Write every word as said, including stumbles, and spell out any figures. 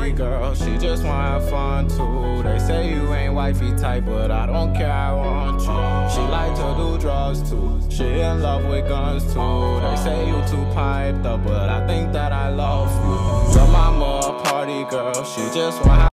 party girl, she just wanna have fun too. They say you ain't wifey type, but I don't care, I want you. She like to do drugs too, she in love with guns too. They say you too piped up, but I think that I love you. Your mama a party girl, she just wanna